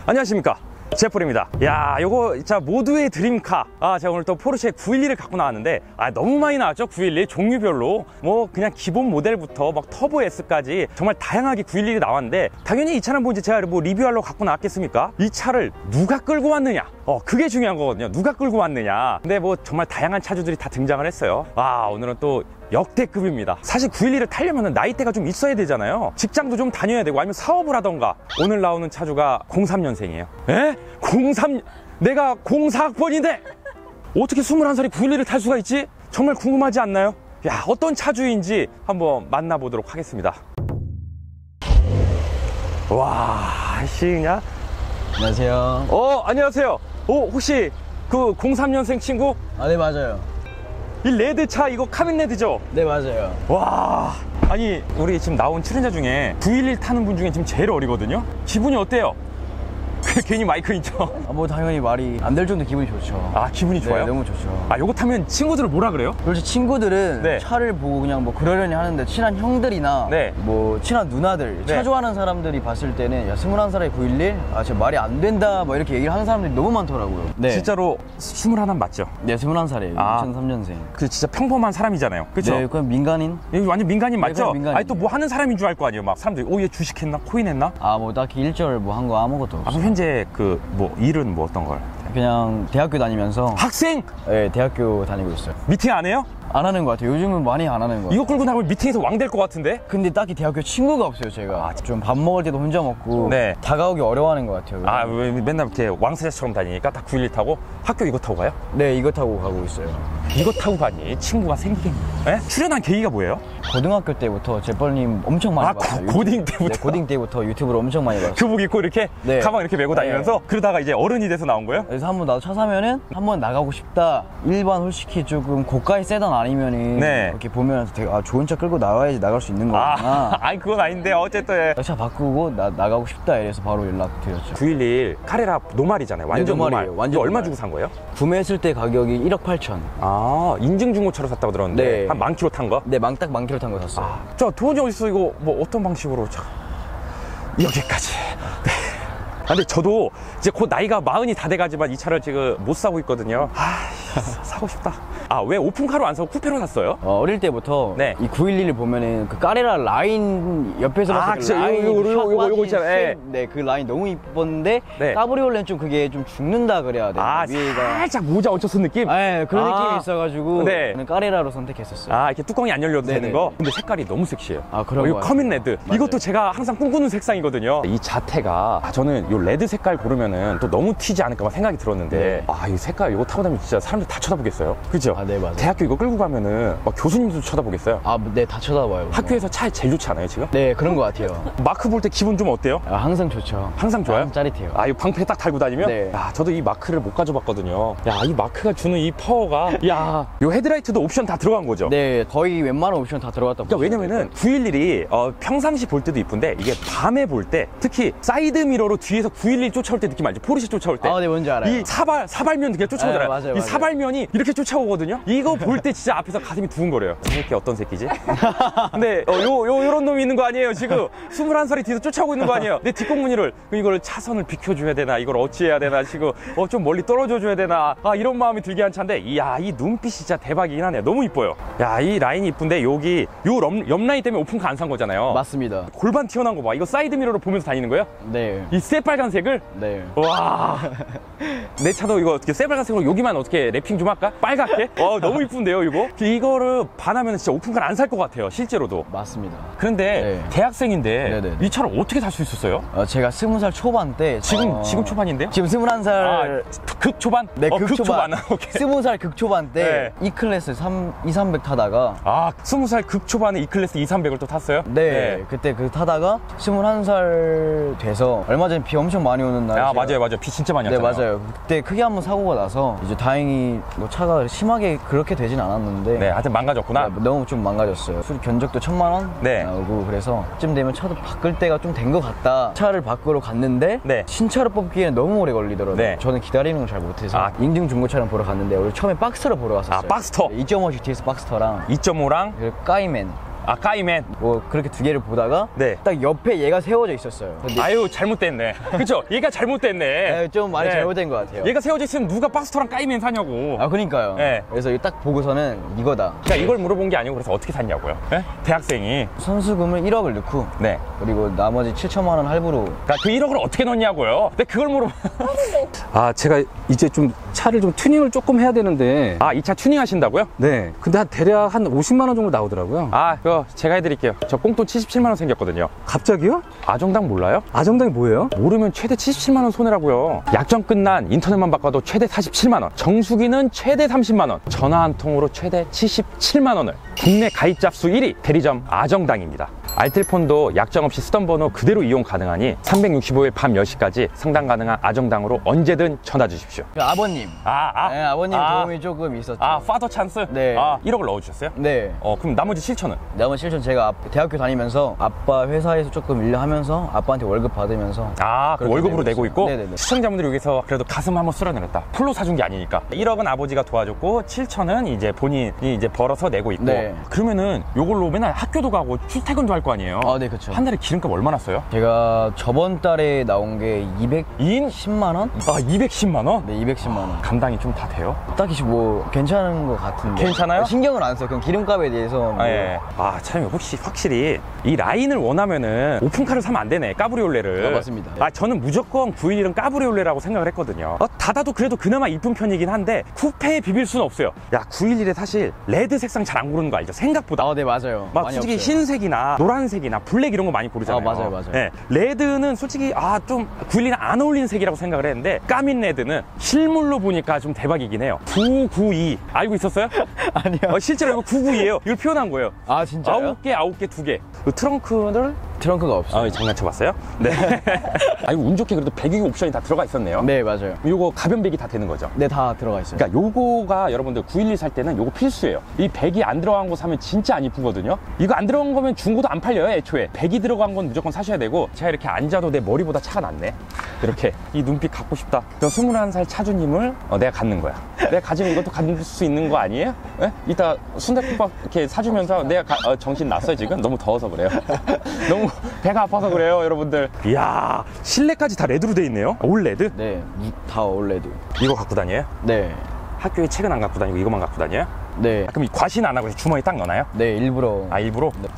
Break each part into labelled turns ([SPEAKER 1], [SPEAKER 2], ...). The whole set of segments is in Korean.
[SPEAKER 1] 안녕하십니까, 제폴입니다. 야, 요거 진짜 모두의 드림카. 제가 오늘 또 포르쉐 911을 갖고 나왔는데 너무 많이 나왔죠. 911 종류별로 뭐 그냥 기본 모델부터 막 터보 S까지 정말 다양하게 911이 나왔는데, 당연히 이 차는 뭐 이제 제가 뭐 리뷰하려고 갖고 나왔겠습니까? 이 차를 누가 끌고 왔느냐, 그게 중요한 거거든요. 누가 끌고 왔느냐. 근데 뭐 정말 다양한 차주들이 다 등장을 했어요. 오늘은 또 역대급입니다. 사실 911을 타려면 나이대가 좀 있어야 되잖아요. 직장도 좀 다녀야 되고 아니면 사업을 하던가. 오늘 나오는 차주가 03년생이에요 에? 03... 내가 04학번인데 어떻게 21살이 911을 탈 수가 있지? 정말 궁금하지 않나요? 야, 어떤 차주인지 한번 만나보도록 하겠습니다. 와, 그냥
[SPEAKER 2] 안녕하세요.
[SPEAKER 1] 안녕하세요. 혹시 그 03년생 친구?
[SPEAKER 2] 네, 맞아요.
[SPEAKER 1] 이 레드 차 이거 카빈 레드죠?
[SPEAKER 2] 네, 맞아요.
[SPEAKER 1] 와, 아니 우리 지금 나온 출연자 중에 911 타는 분 중에 지금 제일 어리거든요. 기분이 어때요? 괜히 마이크 있죠?
[SPEAKER 2] 뭐 당연히 말이 안 될 정도 기분이 좋죠.
[SPEAKER 1] 기분이 좋아요?
[SPEAKER 2] 네, 너무 좋죠.
[SPEAKER 1] 요거 타면 친구들은 뭐라 그래요?
[SPEAKER 2] 그렇지, 친구들은
[SPEAKER 1] 네.
[SPEAKER 2] 차를 보고 그냥 뭐 그러려니 하는데, 친한 형들이나
[SPEAKER 1] 네.
[SPEAKER 2] 뭐 친한 누나들,
[SPEAKER 1] 네.
[SPEAKER 2] 차 좋아하는 사람들이 봤을 때는 야, 21살에 911? 진짜 말이 안 된다 뭐 이렇게 얘기를 하는 사람들이 너무 많더라고요. 네.
[SPEAKER 1] 진짜로 21 맞죠?
[SPEAKER 2] 네, 21살이에요. 2003년생.
[SPEAKER 1] 그 진짜 평범한 사람이잖아요, 그쵸?
[SPEAKER 2] 네, 그냥 민간인?
[SPEAKER 1] 여기 완전 민간인 맞죠?
[SPEAKER 2] 그냥 민간인이에요.
[SPEAKER 1] 또 뭐 하는 사람인 줄 알 거 아니에요. 막 사람들이 얘 주식했나? 코인했나?
[SPEAKER 2] 뭐 딱히 일절 뭐 한 거 아무것도 없어요.
[SPEAKER 1] 그럼 현재 뭐 일은 뭐 어떤 걸?
[SPEAKER 2] 그냥 대학교 다니면서.
[SPEAKER 1] 학생?
[SPEAKER 2] 네, 대학교 다니고 있어요.
[SPEAKER 1] 미팅 안 해요?
[SPEAKER 2] 안 하는 것 같아요. 요즘은 많이 안 하는 것 같아요.
[SPEAKER 1] 이거 끌고 나가면 미팅에서 왕 될 것 같은데?
[SPEAKER 2] 근데 딱히 대학교 친구가 없어요, 제가. 좀 밥 먹을 때도 혼자 먹고.
[SPEAKER 1] 네.
[SPEAKER 2] 다가오기 어려워하는 것 같아요.
[SPEAKER 1] 왜 맨날 이렇게 왕세자처럼 다니니까 다 911 타고 학교 이거 타고 가요?
[SPEAKER 2] 네, 이거 타고 가고 있어요.
[SPEAKER 1] 이거 타고 가니 친구가 생기겠네. 출연한 계기가 뭐예요?
[SPEAKER 2] 고등학교 때부터 제벌님 엄청 많이 봤어요.
[SPEAKER 1] 고딩 때부터?
[SPEAKER 2] 네, 고딩 때부터 유튜브를 엄청 많이 봤어요.
[SPEAKER 1] 교복 입고 이렇게
[SPEAKER 2] 네.
[SPEAKER 1] 가방 이렇게 메고 다니면서.
[SPEAKER 2] 네.
[SPEAKER 1] 그러다가 이제 어른이 돼서 나온 거예요?
[SPEAKER 2] 그래서 한번 나도 차 사면은 한번 나가고 싶다. 일반 솔직히 조금 고가의 세단 아니면은
[SPEAKER 1] 네.
[SPEAKER 2] 이렇게 보면서 되게 좋은 차 끌고 나와야지 나갈 수 있는 거구나.
[SPEAKER 1] 그건 아닌데 어쨌든
[SPEAKER 2] 차 바꾸고 나가고 싶다 이래서 바로 연락드렸죠.
[SPEAKER 1] 911 카레라 노말이잖아요. 완전
[SPEAKER 2] 네,
[SPEAKER 1] 노말.
[SPEAKER 2] 노말이에요. 완전
[SPEAKER 1] 이거 얼마
[SPEAKER 2] 노말.
[SPEAKER 1] 주고 산 거예요?
[SPEAKER 2] 구매했을 때 가격이 1억 8천.
[SPEAKER 1] 인증 중고차로 샀다고 들었는데.
[SPEAKER 2] 네.
[SPEAKER 1] 한 10,000km 탄 거?
[SPEAKER 2] 네, 딱 10,000km 탄 거 샀어요.
[SPEAKER 1] 저 돈이 어딨어? 이거 뭐 어떤 방식으로? 여기까지. 네. 근데 저도 이제 곧 나이가 40이 다 돼가지만 이 차를 지금 못 사고 있거든요. 사고 싶다. 왜 오픈카로 안 사고 쿠페로 샀어요?
[SPEAKER 2] 어릴 때부터
[SPEAKER 1] 네.
[SPEAKER 2] 이 911을 보면은 그 까레라 라인 옆에서 봤을 때 라인
[SPEAKER 1] 요거 있잖아요.
[SPEAKER 2] 네, 그 라인 너무 이뻤는데
[SPEAKER 1] 네.
[SPEAKER 2] 까브리올레는 좀 그게 좀 죽는다 그래야 돼요. 위에가
[SPEAKER 1] 살짝 모자 얹혀쓴 느낌?
[SPEAKER 2] 네, 그런 느낌이 있어가지고
[SPEAKER 1] 네.
[SPEAKER 2] 저는 까레라로 선택했었어요.
[SPEAKER 1] 이렇게 뚜껑이 안 열려도
[SPEAKER 2] 네네.
[SPEAKER 1] 되는 거? 근데 색깔이 너무 섹시해요.
[SPEAKER 2] 그런
[SPEAKER 1] 이거
[SPEAKER 2] 거
[SPEAKER 1] 커민 레드.
[SPEAKER 2] 맞아요.
[SPEAKER 1] 이것도 제가 항상 꿈꾸는 색상이거든요. 이 자태가 저는 요 레드 색깔 고르면은 또 너무 튀지 않을까 생각이 들었는데 이 색깔 이거 타고 다니면 진짜 사람들 다 쳐다보겠어요. 그죠?
[SPEAKER 2] 네, 맞아요.
[SPEAKER 1] 대학교 이거 끌고 가면은 막 교수님도 쳐다보겠어요.
[SPEAKER 2] 네, 다 쳐다봐요.
[SPEAKER 1] 학교에서 차 제일 좋지 않아요, 지금?
[SPEAKER 2] 네, 그런 것 같아요.
[SPEAKER 1] 마크 볼 때 기분 좀 어때요?
[SPEAKER 2] 항상 좋죠.
[SPEAKER 1] 항상 좋아요?
[SPEAKER 2] 짜릿해요.
[SPEAKER 1] 이 방패 딱 달고 다니면?
[SPEAKER 2] 네.
[SPEAKER 1] 저도 이 마크를 못 가져봤거든요. 이 마크가 주는 이 파워가. 요 헤드라이트도 옵션 다 들어간 거죠?
[SPEAKER 2] 네, 거의 웬만한 옵션 다 들어갔다.
[SPEAKER 1] 왜냐면은 911이 평상시 볼 때도 이쁜데 이게 밤에 볼 때, 특히 사이드 미러로 뒤에서 911 쫓아올 때 느낌 알죠? 포르쉐 쫓아올 때.
[SPEAKER 2] 네, 뭔지 알아요.
[SPEAKER 1] 이 사발면 그냥 쫓아오잖아요.
[SPEAKER 2] 맞아요,
[SPEAKER 1] 이
[SPEAKER 2] 맞아요.
[SPEAKER 1] 사발면이 이렇게 쫓아오거든요. 이거 볼 때 진짜 앞에서 가슴이 두근거려요. 이 새끼 어떤 새끼지? 근데 요런 놈이 있는 거 아니에요, 지금? 21살이 뒤에서 쫓아오고 있는 거 아니에요? 내 뒷공무니를 이걸 차선을 비켜줘야 되나, 이걸 어찌해야 되나, 지금 좀 멀리 떨어져 줘야 되나, 이런 마음이 들게 한 차인데, 이 눈빛이 진짜 대박이긴 하네요. 너무 이뻐요. 이 라인이 이쁜데, 여기 옆 라인 때문에 오픈카 안 산 거잖아요.
[SPEAKER 2] 맞습니다.
[SPEAKER 1] 골반 튀어나온 거 봐. 이거 사이드 미러로 보면서 다니는 거예요?
[SPEAKER 2] 네.
[SPEAKER 1] 이 새빨간색을?
[SPEAKER 2] 네.
[SPEAKER 1] 와. 내 차도 이거 어떻게 새빨간색으로 여기만 어떻게 랩핑 좀 할까? 빨갛게? 너무 이쁜데요, 이거? 이거를 반하면 진짜 오픈카를 안 살 것 같아요, 실제로도.
[SPEAKER 2] 맞습니다.
[SPEAKER 1] 그런데 대학생인데
[SPEAKER 2] 네네.
[SPEAKER 1] 이 차를 어떻게 살 수 있었어요?
[SPEAKER 2] 제가 20살 초반 때
[SPEAKER 1] 지금 초반인데요?
[SPEAKER 2] 지금 21살
[SPEAKER 1] 극 초반?
[SPEAKER 2] 네, 극초반.
[SPEAKER 1] 오케이.
[SPEAKER 2] 20살 극초반 때 E클래스 2,300 타다가
[SPEAKER 1] 20살 극초반에 E클래스 2,300을 또 탔어요?
[SPEAKER 2] 네, 그때 타다가 21살 돼서 얼마 전에 비 엄청 많이 오는 날
[SPEAKER 1] 맞아요. 비 진짜 많이
[SPEAKER 2] 네,
[SPEAKER 1] 왔잖아요.
[SPEAKER 2] 맞아요. 그때 크게 한번 사고가 나서 이제 다행히 뭐 차가 심하게 그렇게 되진 않았는데
[SPEAKER 1] 네, 하여튼 망가졌구나.
[SPEAKER 2] 너무 좀 망가졌어요. 수리 견적도 1,000만 원
[SPEAKER 1] 네.
[SPEAKER 2] 나오고, 그래서 쯤 되면 차도 바꿀 때가 좀 된 것 같다. 차를 바꾸러 갔는데
[SPEAKER 1] 네.
[SPEAKER 2] 신차를 뽑기에는 너무 오래 걸리더라고요.
[SPEAKER 1] 네.
[SPEAKER 2] 저는 기다리는 걸 잘 못해서 인증 중고차를 보러 갔는데 원래 처음에 박스터를 보러 갔었어요.
[SPEAKER 1] 박스터.
[SPEAKER 2] 2.5 GTS 박스터랑
[SPEAKER 1] 2.5랑
[SPEAKER 2] 그리고 까이맨
[SPEAKER 1] 아, 까이맨.
[SPEAKER 2] 뭐 그렇게 두 개를 보다가
[SPEAKER 1] 네.
[SPEAKER 2] 딱 옆에 얘가 세워져 있었어요. 근데
[SPEAKER 1] 아유, 잘못됐네. 그쵸? 얘가 잘못됐네.
[SPEAKER 2] 네, 좀 많이
[SPEAKER 1] 네.
[SPEAKER 2] 잘못된 것 같아요.
[SPEAKER 1] 얘가 세워져 있으면 누가 박스터랑 까이맨 사냐고.
[SPEAKER 2] 아, 그러니까요.
[SPEAKER 1] 네.
[SPEAKER 2] 그래서 이거 딱 보고서는 이거다.
[SPEAKER 1] 그러니까 이걸 물어본 게 아니고 그래서 어떻게 샀냐고요. 네? 대학생이.
[SPEAKER 2] 선수금을 1억을 넣고
[SPEAKER 1] 네.
[SPEAKER 2] 그리고 나머지 7천만 원 할부로.
[SPEAKER 1] 그러니까 그 1억을 어떻게 넣냐고요. 근데 그걸 물어봐.
[SPEAKER 3] 아, 제가 이제 좀 차를 좀 튜닝을 조금 해야 되는데.
[SPEAKER 1] 아, 이 차 튜닝 하신다고요?
[SPEAKER 3] 네. 근데 대략 한 50만 원 정도 나오더라고요.
[SPEAKER 1] 아, 그거 제가 해드릴게요. 저 꽁돈 77만 원 생겼거든요.
[SPEAKER 3] 갑자기요?
[SPEAKER 1] 아정당 몰라요?
[SPEAKER 3] 아정당이 뭐예요?
[SPEAKER 1] 모르면 최대 77만 원 손해라고요. 약정 끝난 인터넷만 바꿔도 최대 47만 원, 정수기는 최대 30만 원, 전화 한 통으로 최대 77만 원을. 국내 가입자 수 1위 대리점 아정당입니다. 알뜰폰도 약정 없이 쓰던 번호 그대로 이용 가능하니 365일 밤 10시까지 상담 가능한 아정당으로 언제든 전화 주십시오.
[SPEAKER 2] 그 아버님. 네, 아버님 도움이 조금 있었죠.
[SPEAKER 1] 아, 파더 찬스?
[SPEAKER 2] 네.
[SPEAKER 1] 아, 1억을 넣어주셨어요?
[SPEAKER 2] 네.
[SPEAKER 1] 그럼 나머지 7천은?
[SPEAKER 2] 나머지 실전 제가 대학교 다니면서 아빠 회사에서 조금 일하면서 아빠한테 월급 받으면서.
[SPEAKER 1] 아, 그
[SPEAKER 2] 그렇게
[SPEAKER 1] 월급으로 내고 있고?
[SPEAKER 2] 네네네.
[SPEAKER 1] 시청자분들이 여기서 그래도 가슴 한번 쓸어내렸다. 풀로 사준 게 아니니까. 1억은 아버지가 도와줬고 7천은 이제 본인이 이제 벌어서 내고 있고.
[SPEAKER 2] 네.
[SPEAKER 1] 그러면은 요걸로 맨날 학교도 가고 출퇴근도 할 거 아니에요?
[SPEAKER 2] 아, 네, 그쵸.
[SPEAKER 1] 한 달에 기름값 얼마나 써요?
[SPEAKER 2] 제가 저번 달에 나온 게 210만 원?
[SPEAKER 1] 아, 210만 원?
[SPEAKER 2] 네, 210만 원.
[SPEAKER 1] 감당이 좀 다 돼요?
[SPEAKER 2] 딱히 뭐 괜찮은 것 같은데.
[SPEAKER 1] 괜찮아요?
[SPEAKER 2] 신경을 안 써요. 그냥 기름값에 대해서. 뭐.
[SPEAKER 1] 아, 예. 아, 참, 혹시 확실히 이 라인을 원하면은 오픈카를 사면 안 되네. 까브리올레를.
[SPEAKER 2] 아, 맞습니다.
[SPEAKER 1] 아, 저는 무조건 911은 까브리올레라고 생각을 했거든요. 닫아도 그래도 그나마 이쁜 편이긴 한데 쿠페에 비빌 수는 없어요. 야, 911에 사실 레드 색상 잘 안 고르는 거 알죠? 생각보다.
[SPEAKER 2] 아, 네, 맞아요.
[SPEAKER 1] 막
[SPEAKER 2] 많이
[SPEAKER 1] 솔직히
[SPEAKER 2] 없어요.
[SPEAKER 1] 흰색이나 노란색이나 블랙 이런 거 많이 고르잖아요.
[SPEAKER 2] 아, 맞아요.
[SPEAKER 1] 예, 레드는 솔직히 좀 911은 안 어울리는 색이라고 생각을 했는데 까민 레드는 실물로 보니까 좀 대박이긴 해요. 992 알고 있었어요?
[SPEAKER 2] 아니요.
[SPEAKER 1] 실제로 이거 992예요. 이걸 표현한 거예요.
[SPEAKER 2] 아, 진짜요?
[SPEAKER 1] 9개, 2개. 그 트렁크를
[SPEAKER 2] 트렁크가 없어요.
[SPEAKER 1] 장난쳐봤어요? 네. 아이고, 운 좋게 그래도 배기 옵션이 다 들어가 있었네요.
[SPEAKER 2] 네, 맞아요.
[SPEAKER 1] 요거 가변 배기 다 되는 거죠?
[SPEAKER 2] 네, 다 들어가 있어요.
[SPEAKER 1] 그러니까 요거가 여러분들 911 살 때는 요거 필수예요. 이 배기 안 들어간 거 사면 진짜 안 이쁘거든요. 이거 안 들어간 거면 중고도 안 팔려요, 애초에. 배기 들어간 건 무조건 사셔야 되고. 제가 이렇게 앉아도 내 머리보다 차가 낫네. 이렇게 이 눈빛 갖고 싶다. 저 21살 차주님을 내가 갖는 거야. 내가 가지면 이것도 갖을 수 있는 거 아니에요? 예? 이따 순댓국밥 이렇게 사주면서 내가 정신 났어요 지금? 너무 더워서 그래요. 너무 배가 아파서 그래요, 여러분들. 이야, 실내까지 다 레드로 돼 있네요. 올 레드?
[SPEAKER 2] 네, 다 올레드.
[SPEAKER 1] 이거 갖고 다녀요?
[SPEAKER 2] 네.
[SPEAKER 1] 학교에 책은 안 갖고 다니고 이것만 갖고 다녀요?
[SPEAKER 2] 네.
[SPEAKER 1] 그럼 이 과신 안 하고 주머니에 딱 넣어놔요?
[SPEAKER 2] 네, 일부러.
[SPEAKER 1] 아, 일부러?
[SPEAKER 2] 네.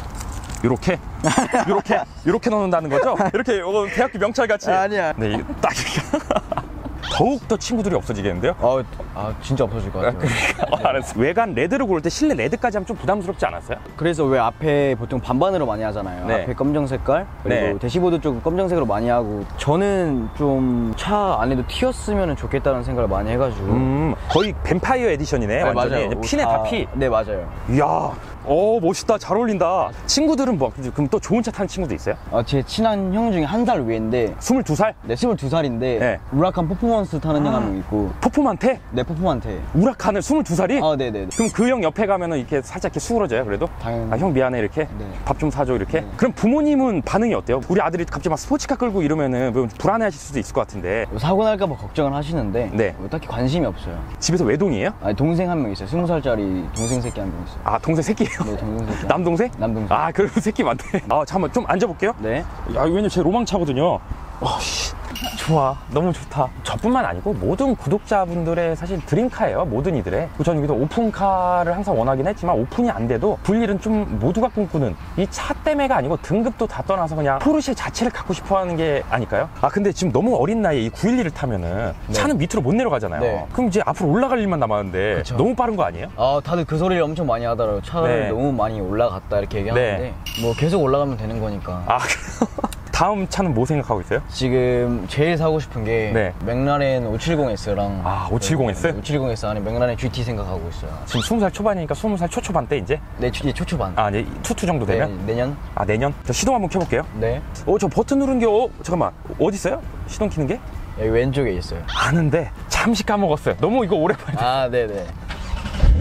[SPEAKER 1] 이렇게 넣는다는 거죠? 이렇게 대학교 명찰 같이.
[SPEAKER 2] 아니야.
[SPEAKER 1] 네, 이게 딱 이렇게. 더욱 더 친구들이 없어지겠는데요?
[SPEAKER 2] 진짜 없어질 것 같아요.
[SPEAKER 1] 알았어. 외관 레드를 고를 때 실내 레드까지 하면 좀 부담스럽지 않았어요?
[SPEAKER 2] 그래서 왜 앞에 보통 반반으로 많이 하잖아요.
[SPEAKER 1] 네.
[SPEAKER 2] 앞에 검정 색깔, 그리고
[SPEAKER 1] 네.
[SPEAKER 2] 대시보드 쪽은 검정색으로 많이 하고. 저는 좀 차 안에도 튀었으면 좋겠다는 생각을 많이 해가지고.
[SPEAKER 1] 거의 뱀파이어 에디션이네.
[SPEAKER 2] 네,
[SPEAKER 1] 완전히.
[SPEAKER 2] 맞아요.
[SPEAKER 1] 이제 핀에 다 피.
[SPEAKER 2] 네, 맞아요.
[SPEAKER 1] 이야, 멋있다. 잘 어울린다. 친구들은 그럼 또 좋은 차 타는 친구도 있어요?
[SPEAKER 2] 제 친한 형 중에 한 살 위인데,
[SPEAKER 1] 22살?
[SPEAKER 2] 네, 22살인데,
[SPEAKER 1] 네.
[SPEAKER 2] 우라칸 퍼포먼스 타는 형 한 명 있고.
[SPEAKER 1] 포포만테?
[SPEAKER 2] 네, 퍼포먼테.
[SPEAKER 1] 우라칸을 22살이?
[SPEAKER 2] 네네.
[SPEAKER 1] 그럼 그 형 옆에 가면은 이렇게 살짝 이렇게 수그러져요, 그래도?
[SPEAKER 2] 당연히.
[SPEAKER 1] 아, 형 미안해, 이렇게?
[SPEAKER 2] 네.
[SPEAKER 1] 밥 좀 사줘, 이렇게? 그럼 부모님은 반응이 어때요? 우리 아들이 갑자기 막 스포츠카 끌고 이러면은 뭐 불안해 하실 수도 있을 것 같은데.
[SPEAKER 2] 사고 날까봐 걱정을 하시는데,
[SPEAKER 1] 네.
[SPEAKER 2] 딱히 관심이 없어요.
[SPEAKER 1] 집에서 외동이에요?
[SPEAKER 2] 동생 한 명 있어요. 20살짜리 동생 새끼 한 명 있어요.
[SPEAKER 1] 아, 동생 새끼예요?
[SPEAKER 2] 네, 동생 새끼.
[SPEAKER 1] 남동생?
[SPEAKER 2] 남동생.
[SPEAKER 1] 아, 그럼 새끼 많네. 잠깐만, 좀 앉아볼게요.
[SPEAKER 2] 네.
[SPEAKER 1] 야, 왜냐면 제 로망차거든요. 좋아, 너무 좋다. 저뿐만 아니고 모든 구독자분들의 사실 드림카예요, 모든 이들의. 저는 여기도 오픈카를 항상 원하긴 했지만 오픈이 안 돼도 911은 좀 모두가 꿈꾸는 이 차 때문에가 아니고 등급도 다 떠나서 그냥 포르쉐 자체를 갖고 싶어 하는 게 아닐까요? 근데 지금 너무 어린 나이에 이 911을 타면은 차는 밑으로 못 내려가잖아요.
[SPEAKER 2] 네.
[SPEAKER 1] 그럼 이제 앞으로 올라갈 일만 남았는데
[SPEAKER 2] 그쵸.
[SPEAKER 1] 너무 빠른 거 아니에요?
[SPEAKER 2] 다들 그 소리를 엄청 많이 하더라고요. 차를
[SPEAKER 1] 네.
[SPEAKER 2] 너무 많이 올라갔다 이렇게 얘기하는데,
[SPEAKER 1] 네.
[SPEAKER 2] 뭐 계속 올라가면 되는 거니까.
[SPEAKER 1] 다음 차는 뭐 생각하고 있어요?
[SPEAKER 2] 지금 제일 사고 싶은 게
[SPEAKER 1] 네.
[SPEAKER 2] 맥라렌 570S랑
[SPEAKER 1] 570S?
[SPEAKER 2] 570S 안에 맥라렌 GT 생각하고 있어요.
[SPEAKER 1] 지금 20살 초반이니까 20살 초초반 때 이제?
[SPEAKER 2] 네, 초초반.
[SPEAKER 1] 이제 투투 정도 되면?
[SPEAKER 2] 네, 내년?
[SPEAKER 1] 내년? 저 시동 한번 켜볼게요.
[SPEAKER 2] 네.
[SPEAKER 1] 저 버튼 누른 게, 잠깐만. 어디 있어요? 시동 켜는 게?
[SPEAKER 2] 여기 왼쪽에 있어요.
[SPEAKER 1] 아는데, 잠시 까먹었어요. 너무 이거 오랜만에.
[SPEAKER 2] 네네.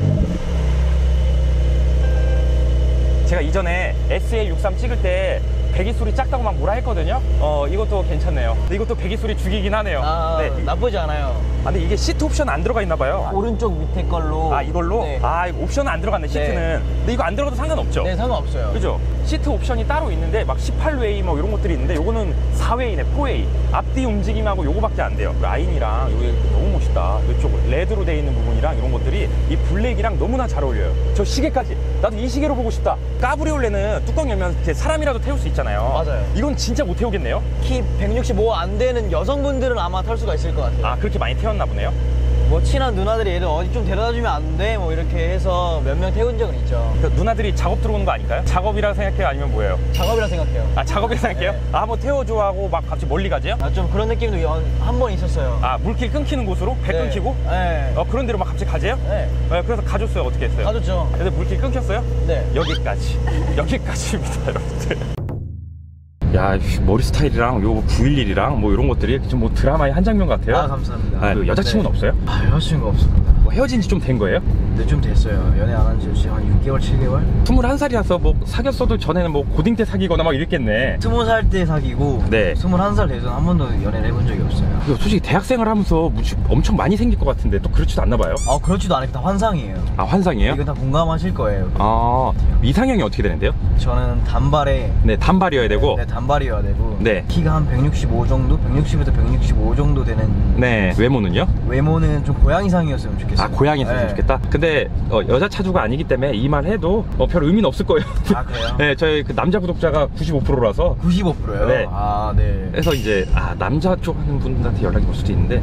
[SPEAKER 1] 제가 이전에 SL63 찍을 때 배기소리 작다고 막 뭐라 했거든요. 이것도 괜찮네요. 근데 이것도 배기소리 죽이긴 하네요. 네.
[SPEAKER 2] 나쁘지 않아요.
[SPEAKER 1] 아, 근데 이게 시트 옵션 안 들어가 있나 봐요.
[SPEAKER 2] 오른쪽 밑에 걸로.
[SPEAKER 1] 아, 이걸로?
[SPEAKER 2] 네.
[SPEAKER 1] 아, 이거 옵션은 안 들어갔네, 시트는. 근데 이거 안 들어가도 상관없죠?
[SPEAKER 2] 네, 상관없어요.
[SPEAKER 1] 그죠? 시트 옵션이 따로 있는데 막 18웨이 뭐 이런 것들이 있는데 요거는 4웨이네, 4웨이. 앞뒤 움직임하고 요거밖에 안 돼요. 라인이랑 요게 너무 멋있다. 이쪽 레드로 돼 있는 부분이랑 이런 것들이 이 블랙이랑 너무나 잘 어울려요. 저 시계까지. 나도 이 시계로 보고 싶다. 까브리올레는 뚜껑 열면 이렇게 사람이라도 태울 수 있잖아요.
[SPEAKER 2] 맞아요.
[SPEAKER 1] 이건 진짜 못 태우겠네요?
[SPEAKER 2] 키 165 안 되는 여성분들은 아마 탈 수가 있을 것 같아요.
[SPEAKER 1] 아, 그렇게 많이 태웠나 보네요?
[SPEAKER 2] 뭐 친한 누나들이 얘를 어디 좀 데려다주면 안 돼? 뭐 이렇게 해서 몇 명 태운 적은 있죠.
[SPEAKER 1] 그 누나들이 작업 들어오는 거 아닐까요? 작업이라 생각해요? 아니면 뭐예요?
[SPEAKER 2] 작업이라 생각해요.
[SPEAKER 1] 아, 작업이라 생각해요?
[SPEAKER 2] 네.
[SPEAKER 1] 아, 한번 태워줘 하고 막 갑자기 멀리 가세요?
[SPEAKER 2] 좀 그런 느낌도 한 번 있었어요.
[SPEAKER 1] 아, 물길 끊기는 곳으로? 배
[SPEAKER 2] 네.
[SPEAKER 1] 끊기고?
[SPEAKER 2] 네.
[SPEAKER 1] 그런 데로 막 갑자기 가세요?
[SPEAKER 2] 네.
[SPEAKER 1] 네, 그래서 가줬어요. 어떻게 했어요?
[SPEAKER 2] 가졌죠.
[SPEAKER 1] 근데 물길 끊겼어요?
[SPEAKER 2] 네.
[SPEAKER 1] 여기까지. 여기까지입니다, 여러분들. 야, 머리 스타일이랑 요 911이랑 뭐 이런 것들이 좀 뭐 드라마의 한 장면 같아요.
[SPEAKER 2] 아, 감사합니다.
[SPEAKER 1] 아, 그 여자친구는
[SPEAKER 2] 네.
[SPEAKER 1] 없어요?
[SPEAKER 2] 아, 여자친구 없습니다.
[SPEAKER 1] 뭐 헤어진 지 좀 된 거예요?
[SPEAKER 2] 네, 좀 됐어요. 연애 안 한 지 지금 한 6개월, 7개월?
[SPEAKER 1] 21살이라서 뭐 사귀었어도 전에는 뭐 고딩 때 사귀거나 막 이랬겠네.
[SPEAKER 2] 20살 때 사귀고
[SPEAKER 1] 네.
[SPEAKER 2] 21살 돼서 한 번도 연애를 해본 적이 없어요.
[SPEAKER 1] 솔직히 대학생활 하면서 엄청 많이 생길 것 같은데 또 그렇지도 않나 봐요.
[SPEAKER 2] 아, 그렇지도 않아요. 다 환상이에요.
[SPEAKER 1] 아, 환상이에요?
[SPEAKER 2] 이건 다 공감하실 거예요.
[SPEAKER 1] 아, 이상형이 어떻게 되는데요?
[SPEAKER 2] 저는 단발에
[SPEAKER 1] 네, 단발이어야 되고.
[SPEAKER 2] 네, 단발이어야 되고
[SPEAKER 1] 네.
[SPEAKER 2] 키가 한 165 정도? 160에서 165 정도 되는
[SPEAKER 1] 네, 외모는요?
[SPEAKER 2] 외모는 좀 고양이상이었으면 좋겠어요.
[SPEAKER 1] 아, 고양이 있으면
[SPEAKER 2] 네.
[SPEAKER 1] 좋겠다. 근데 여자 차주가 아니기 때문에 이 말 해도 별 의미는 없을 거예요.
[SPEAKER 2] 아, 그래요?
[SPEAKER 1] 네, 저희 그 남자 구독자가 95%라서
[SPEAKER 2] 95%요?
[SPEAKER 1] 네.
[SPEAKER 2] 아, 네.
[SPEAKER 1] 그래서 이제 남자 쪽 하는 분들한테 연락이 올 수도 있는데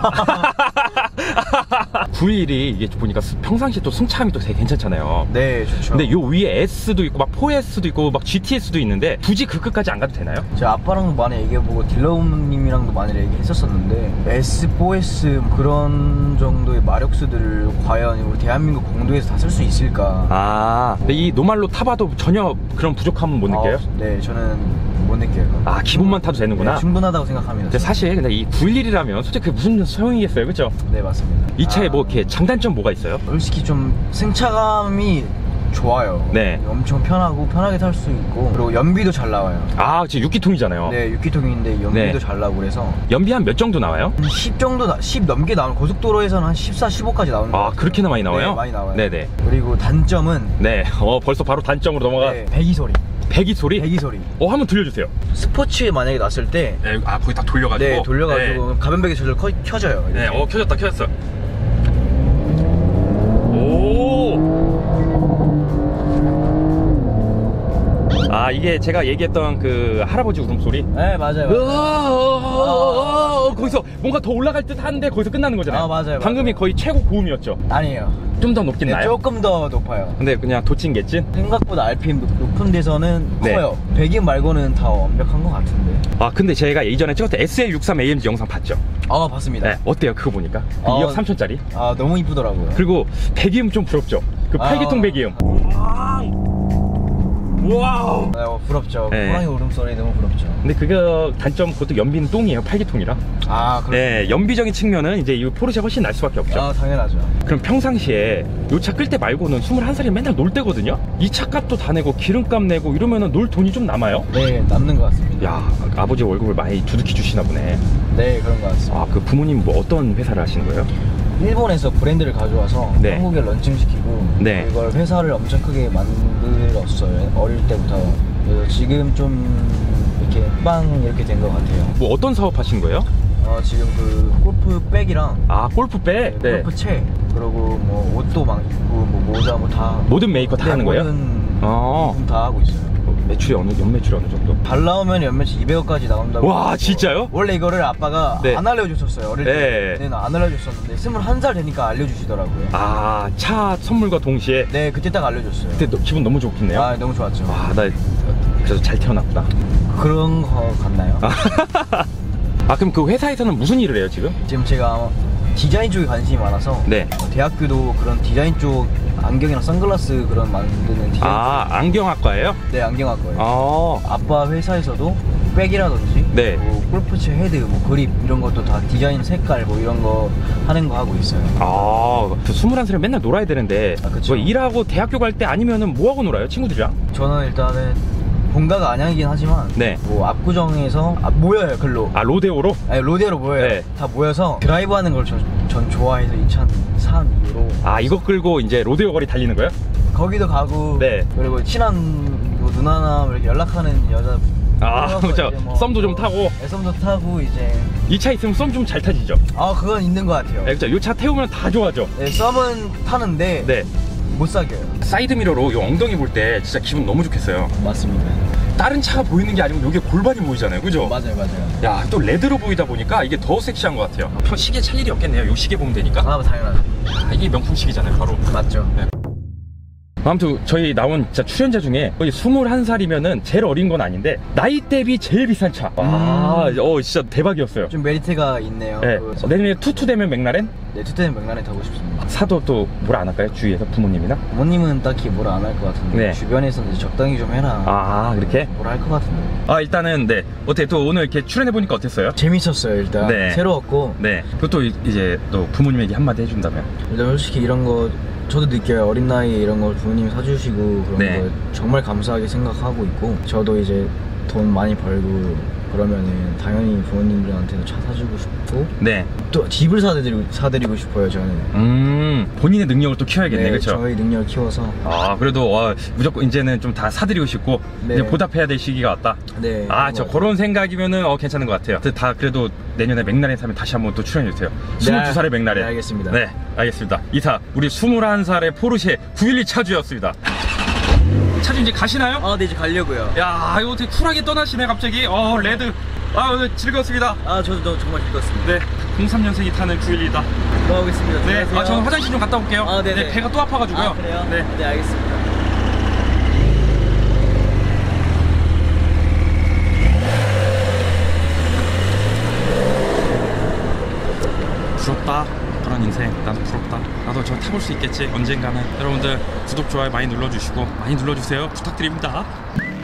[SPEAKER 1] 911이 이게 보니까 평상시에 또 승차감이 또 되게 괜찮잖아요.
[SPEAKER 2] 네, 좋죠.
[SPEAKER 1] 근데 요 위에 S도 있고 막 4S도 있고 막 GTS도 있는데 굳이 그 끝까지 안 가도 되나요?
[SPEAKER 2] 제 아빠랑도 많이 얘기해보고 딜러님이랑도 많이 얘기했었었는데 S4S 그런 정도의 마력수들을 과연 우리 대한민국 공도에서 다 쓸 수 있을까?
[SPEAKER 1] 아, 근데 이 노말로 타봐도 전혀 그런 부족함은 못 느껴요?
[SPEAKER 2] 네, 저는 못 느껴요.
[SPEAKER 1] 아, 기본만 타도 되는구나.
[SPEAKER 2] 네, 충분하다고 생각합니다.
[SPEAKER 1] 근데 사실 근데 이 911이라면 솔직히 그게 무슨 소용이겠어요, 그죠?
[SPEAKER 2] 네, 맞습니다.
[SPEAKER 1] 이 차에 뭐 이렇게 장단점 뭐가 있어요?
[SPEAKER 2] 솔직히 좀 승차감이 좋아요.
[SPEAKER 1] 네.
[SPEAKER 2] 엄청 편하고 편하게 탈 수 있고 그리고 연비도 잘 나와요.
[SPEAKER 1] 아, 지금 6기통이잖아요.
[SPEAKER 2] 네, 6기통인데 연비도
[SPEAKER 1] 네.
[SPEAKER 2] 잘 나오고 그래서
[SPEAKER 1] 연비 한 몇 정도 나와요?
[SPEAKER 2] 한 10 정도 10 넘게 나오는 고속도로에서는 한 14, 15까지 나오는 거
[SPEAKER 1] 아,
[SPEAKER 2] 같아요.
[SPEAKER 1] 그렇게나 많이 나와요?
[SPEAKER 2] 네, 많이 나와요.
[SPEAKER 1] 네네.
[SPEAKER 2] 그리고 단점은
[SPEAKER 1] 네, 벌써 바로 단점으로 넘어가.
[SPEAKER 2] 네, 배기 소리.
[SPEAKER 1] 배기 소리?
[SPEAKER 2] 배기 소리.
[SPEAKER 1] 한번 들려주세요.
[SPEAKER 2] 스포츠에 만약에 났을 때
[SPEAKER 1] 네, 거기 딱 돌려가지고.
[SPEAKER 2] 네, 돌려가지고 가변 배기 소리를 켜져요.
[SPEAKER 1] 네,
[SPEAKER 2] 이렇게.
[SPEAKER 1] 켜졌어. 오! 아, 이게 제가 얘기했던 그 할아버지 울음소리?
[SPEAKER 2] 네, 맞아요.
[SPEAKER 1] 거기서 뭔가 더 올라갈 듯 한데 거기서 끝나는 거잖아요.
[SPEAKER 2] 아, 맞아요,
[SPEAKER 1] 방금이
[SPEAKER 2] 맞아요.
[SPEAKER 1] 거의 최고 고음이었죠.
[SPEAKER 2] 아니에요.
[SPEAKER 1] 좀 더 높긴
[SPEAKER 2] 네,
[SPEAKER 1] 나요?
[SPEAKER 2] 조금 더 높아요.
[SPEAKER 1] 근데 그냥 도찐개찐?
[SPEAKER 2] 생각보다 RPM 높은 데서는
[SPEAKER 1] 네.
[SPEAKER 2] 커요. 배기 말고는 다 완벽한 것 같은데.
[SPEAKER 1] 아, 근데 제가 예전에 찍었던 SL63AMG 영상 봤죠?
[SPEAKER 2] 아, 봤습니다.
[SPEAKER 1] 네, 어때요? 그거 보니까? 그
[SPEAKER 2] 어.
[SPEAKER 1] 2억 3천짜리?
[SPEAKER 2] 아, 너무 이쁘더라고요.
[SPEAKER 1] 그리고 배기음 좀 부럽죠? 그
[SPEAKER 2] 아.
[SPEAKER 1] 8기통 배기음. 와우!
[SPEAKER 2] 네, 부럽죠.
[SPEAKER 1] 네.
[SPEAKER 2] 호랑이 울음소리 너무 부럽죠.
[SPEAKER 1] 근데 그거 단점, 그것도 연비는 똥이에요. 8기통이라.
[SPEAKER 2] 아, 그럼.
[SPEAKER 1] 네, 연비적인 측면은 이제 이 포르쉐가 훨씬 날 수밖에 없죠.
[SPEAKER 2] 아, 당연하죠.
[SPEAKER 1] 그럼 평상시에 요 차 끌 때 말고는 21살이 맨날 놀 때거든요? 이 차값도 다 내고 기름값 내고 이러면은 놀 돈이 좀 남아요?
[SPEAKER 2] 네, 남는 것 같습니다.
[SPEAKER 1] 야, 아버지 월급을 많이 두둑히 주시나 보네.
[SPEAKER 2] 네, 그런 것 같습니다.
[SPEAKER 1] 아, 그 부모님 뭐 어떤 회사를 하시는 거예요?
[SPEAKER 2] 일본에서 브랜드를 가져와서
[SPEAKER 1] 네.
[SPEAKER 2] 한국에 런칭시키고
[SPEAKER 1] 네.
[SPEAKER 2] 이걸 회사를 엄청 크게 만들었어요. 어릴 때부터. 그래서 지금 좀 이렇게 빵 이렇게 된 것 같아요.
[SPEAKER 1] 뭐 어떤 사업 하시는 거예요?
[SPEAKER 2] 지금 그 골프백이랑
[SPEAKER 1] 아, 골프백? 네.
[SPEAKER 2] 골프채 그리고 뭐 옷도 막 입고 뭐 모자 뭐 다
[SPEAKER 1] 모든 메이커 다 하는 거예요?
[SPEAKER 2] 모든
[SPEAKER 1] 어.
[SPEAKER 2] 부품 다 하고 있어요.
[SPEAKER 1] 매출이 연매출이 어느 정도?
[SPEAKER 2] 잘 나오면 연매출 200억까지 나온다고.
[SPEAKER 1] 와,
[SPEAKER 2] 하고.
[SPEAKER 1] 진짜요?
[SPEAKER 2] 원래 이거를 아빠가
[SPEAKER 1] 네.
[SPEAKER 2] 안 알려줬었어요. 어릴
[SPEAKER 1] 네.
[SPEAKER 2] 때는 안 알려줬었는데 21살 되니까 알려주시더라고요.
[SPEAKER 1] 아, 차 선물과 동시에?
[SPEAKER 2] 네, 그때 딱 알려줬어요.
[SPEAKER 1] 그때 기분 너무 좋겠네요?
[SPEAKER 2] 아, 너무 좋았죠.
[SPEAKER 1] 와, 나 그래서 잘 태어났구나.
[SPEAKER 2] 그런 거 같나요?
[SPEAKER 1] 아, 그럼 그 회사에서는 무슨 일을 해요, 지금?
[SPEAKER 2] 지금 제가 디자인 쪽에 관심이 많아서
[SPEAKER 1] 네.
[SPEAKER 2] 대학교도 그런 디자인 쪽 안경이랑 선글라스 그런 만드는 디자인
[SPEAKER 1] 아, 안경학과예요?
[SPEAKER 2] 쪽. 네, 안경학과예요.
[SPEAKER 1] 아,
[SPEAKER 2] 아빠 회사에서도 백이라든지
[SPEAKER 1] 네.
[SPEAKER 2] 뭐 골프채 헤드, 뭐 그립 이런 것도 다 디자인 색깔 뭐 이런 거 하는 거 하고 있어요.
[SPEAKER 1] 아, 21살에 맨날 놀아야 되는데
[SPEAKER 2] 아, 그쵸.
[SPEAKER 1] 뭐 일하고 대학교 갈 때 아니면은 뭐 하고 놀아요, 친구들이랑?
[SPEAKER 2] 저는 일단은 본가가 안양이긴 하지만
[SPEAKER 1] 네.
[SPEAKER 2] 뭐 압구정에서 모여요 글로.
[SPEAKER 1] 아, 로데오로?
[SPEAKER 2] 아니 로데오로 모여요.
[SPEAKER 1] 네.
[SPEAKER 2] 다 모여서 드라이브 하는 걸 전 좋아해서 2003 이후로
[SPEAKER 1] 아, 이거 끌고 이제 로데오 거리 달리는 거예요?
[SPEAKER 2] 거기도 가고
[SPEAKER 1] 네.
[SPEAKER 2] 그리고 친한 뭐 누나나 이렇게 연락하는 여자
[SPEAKER 1] 아, 그렇죠. 썸도 좀 타고.
[SPEAKER 2] 네, 썸도 타고 이제
[SPEAKER 1] 이 차 있으면 썸 좀 잘 타지죠?
[SPEAKER 2] 아 그건 있는 것 같아요.
[SPEAKER 1] 네, 그렇죠. 이 차 태우면 다 좋아져.
[SPEAKER 2] 네, 썸은 타는데
[SPEAKER 1] 네.
[SPEAKER 2] 못 사겨요.
[SPEAKER 1] 사이드미러로 이 엉덩이 볼 때 진짜 기분 너무 좋겠어요.
[SPEAKER 2] 맞습니다.
[SPEAKER 1] 다른 차가 보이는 게 아니고 이게 골반이 보이잖아요, 그죠?
[SPEAKER 2] 맞아요.
[SPEAKER 1] 야, 또 레드로 보이다 보니까 이게 더 섹시한 것 같아요. 시계 찰 일이 없겠네요. 이 시계 보면 되니까.
[SPEAKER 2] 아 당연하죠.
[SPEAKER 1] 아, 이게 명품 시계잖아요, 바로.
[SPEAKER 2] 맞죠.
[SPEAKER 1] 네. 아무튼 저희 나온 진짜 출연자 중에 거의 21살이면은 제일 어린 건 아닌데 나이 대비 제일 비싼 차. 와, 진짜 대박이었어요.
[SPEAKER 2] 좀 메리트가 있네요.
[SPEAKER 1] 네. 내년에 투투 되면 맥라렌?
[SPEAKER 2] 네, 투테는 맥라렌 타고 싶습니다.
[SPEAKER 1] 사도 또 뭐라 안 할까요? 주위에서 부모님이나?
[SPEAKER 2] 부모님은 딱히 뭐라 안 할 것 같은데
[SPEAKER 1] 네.
[SPEAKER 2] 주변에서는 이제 적당히 좀 해라
[SPEAKER 1] 아, 그렇게?
[SPEAKER 2] 뭐라 할 것 같은데.
[SPEAKER 1] 아, 일단은 네. 어떻게 또 오늘 이렇게 출연해보니까 어땠어요?
[SPEAKER 2] 재밌었어요. 일단
[SPEAKER 1] 네.
[SPEAKER 2] 새로웠고
[SPEAKER 1] 네. 그것도 이제 또 부모님에게 한마디 해준다면?
[SPEAKER 2] 일단 솔직히 이런 거 저도 느껴요. 어린 나이에 이런 걸 부모님이 사주시고 그런
[SPEAKER 1] 네.
[SPEAKER 2] 거 정말 감사하게 생각하고 있고 저도 이제 돈 많이 벌고 그러면은 당연히 부모님들한테도 차 사주고 싶고
[SPEAKER 1] 네.
[SPEAKER 2] 또 집을 사드리고 싶어요. 저는
[SPEAKER 1] 본인의 능력을 또 키워야겠네, 그렇죠?
[SPEAKER 2] 저희 능력을 키워서
[SPEAKER 1] 아, 그래도 무조건 이제는 좀 다 사드리고 싶고
[SPEAKER 2] 네.
[SPEAKER 1] 이제 보답해야 될 시기가 왔다.
[SPEAKER 2] 네.
[SPEAKER 1] 아, 저
[SPEAKER 2] 그런 것
[SPEAKER 1] 그런 생각이면은 괜찮은 것 같아요. 다 그래도 내년에 맥라렌 사면 다시 한번 또 출연해 주세요. 22살의 맥라렌.
[SPEAKER 2] 네, 알겠습니다.
[SPEAKER 1] 네, 알겠습니다. 이사 우리 21살의 포르쉐 911 차주였습니다. 차주 이제 가시나요?
[SPEAKER 2] 네, 이제 가려고요.
[SPEAKER 1] 야, 이거 되게 쿨하게 떠나시네 갑자기. 레드. 오늘 즐거웠습니다.
[SPEAKER 2] 저도 정말 즐거웠습니다.
[SPEAKER 1] 네, 03년생이 타는 911이다.
[SPEAKER 2] 고맙겠습니다.
[SPEAKER 1] 네, 저는 화장실 좀 갔다 올게요.
[SPEAKER 2] 네네.
[SPEAKER 1] 네, 배가 또 아파가지고요.
[SPEAKER 2] 그래요?
[SPEAKER 1] 네.
[SPEAKER 2] 네, 알겠습니다.
[SPEAKER 1] 부럽다. 그런 인생 나도 부럽다. 나도 저 타볼 수 있겠지 언젠가는. 여러분들 구독 좋아요 많이 눌러주시고 많이 눌러주세요 부탁드립니다.